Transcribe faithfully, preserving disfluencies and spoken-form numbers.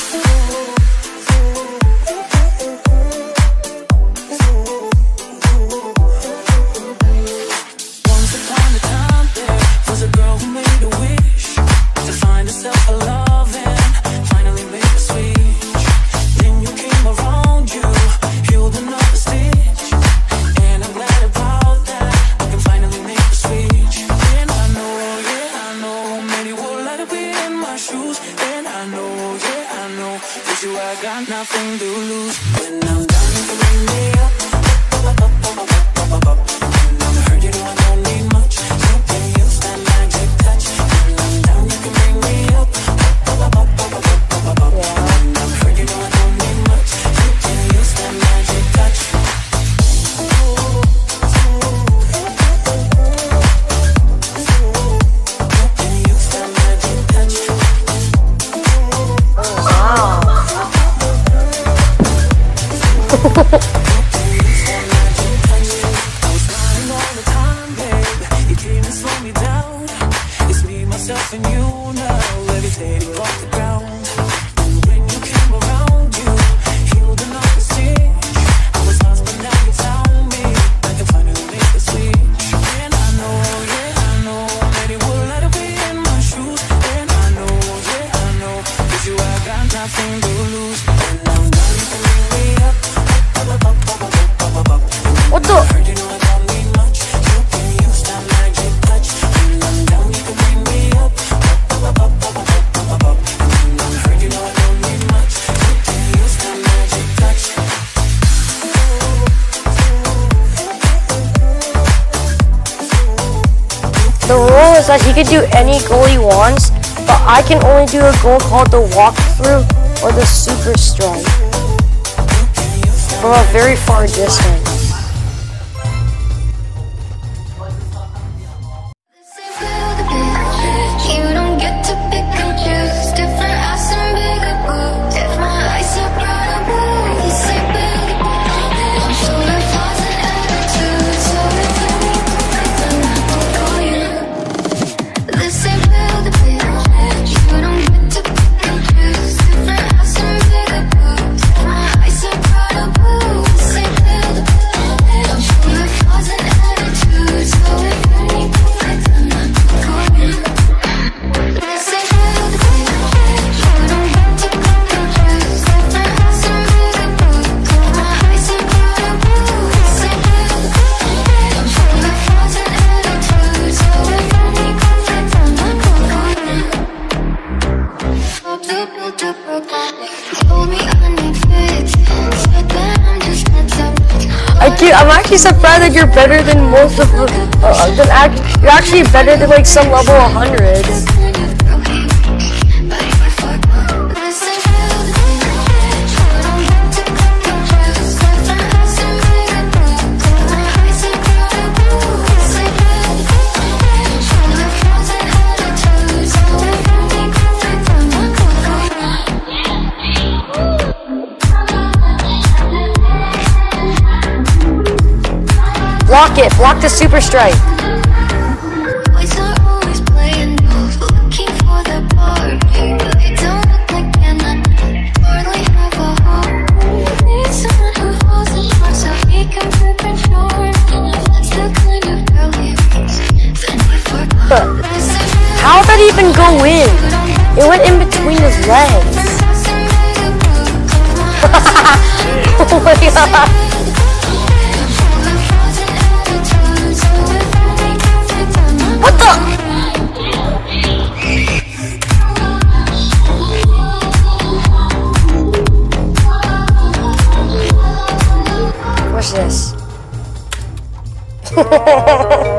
Nothing to lose. When I'm done, you can bring me up, up, up, up, up, up, up, up. When I'm hurt, you know I don't need much. You can use that magic touch. When I'm down, you can bring me up, up, up, up, up, up, up, up, up. When I'm hurt, you know I don't need much. You can use that magic touch. And you know, levitating off the ground. And when you came around, you healed another stitch. I was lost, but now you found me. I can finally make the switch. And I know, yeah, I know that it would let her be in my shoes. And I know, yeah, I know, with you I got nothing to lose. When I'm done, you can bring me up, up, up, up, up, up, up, up, up. What the? Heard you know I don't need much. You can use that magic touch. When I'm down, you can bring me up. The rule is that he can do any goal he wants, but I can only do a goal called the walkthrough or the super strike from a very far distance. I'm actually surprised that you're better than most of the, uh, than act, you're actually better than like some level one hundred. Block it, block the super strike. How did that even go in? It went in between his legs. Oh my god. What the? What's this?